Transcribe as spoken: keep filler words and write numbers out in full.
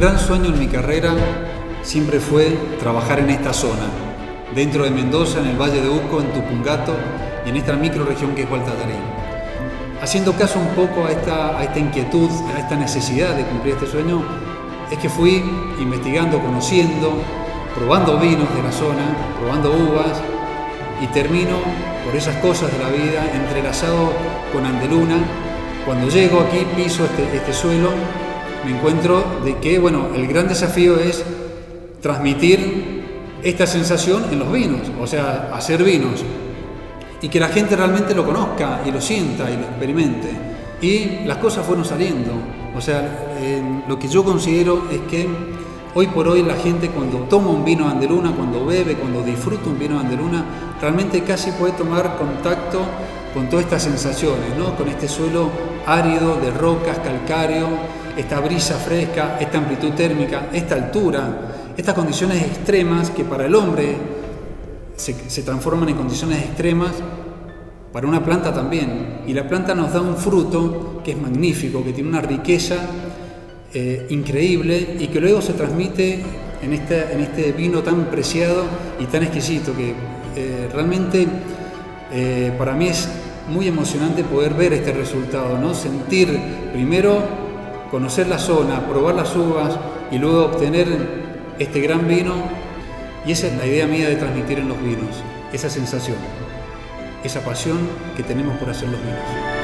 gran sueño en mi carrera siempre fue trabajar en esta zona, dentro de Mendoza, en el Valle de Uco, en Tupungato y en esta microrregión que es Hualta Tarín. Haciendo caso un poco a esta, a esta inquietud, a esta necesidad de cumplir este sueño, es que fui investigando, conociendo, probando vinos de la zona, probando uvas, y termino, por esas cosas de la vida, entrelazado con Andeluna. Cuando llego aquí, piso este, este suelo, me encuentro de que, bueno, el gran desafío es transmitir esta sensación en los vinos, o sea, hacer vinos, y que la gente realmente lo conozca y lo sienta y lo experimente. Y las cosas fueron saliendo. O sea, eh, lo que yo considero es que hoy por hoy la gente, cuando toma un vino de Andeluna, cuando bebe, cuando disfruta un vino de Andeluna, realmente casi puede tomar contacto con todas estas sensaciones, ¿no? Con este suelo árido de rocas, calcáreo, esta brisa fresca, esta amplitud térmica, esta altura, estas condiciones extremas que para el hombre se, se transforman en condiciones extremas, para una planta también. Y la planta nos da un fruto que es magnífico, que tiene una riqueza eh, increíble y que luego se transmite en este, en este vino tan preciado y tan exquisito que eh, realmente eh, para mí es muy emocionante poder ver este resultado, ¿no? Sentir primero, conocer la zona, probar las uvas y luego obtener este gran vino. Y esa es la idea mía de transmitir en los vinos, esa sensación, esa pasión que tenemos por hacer los vinos.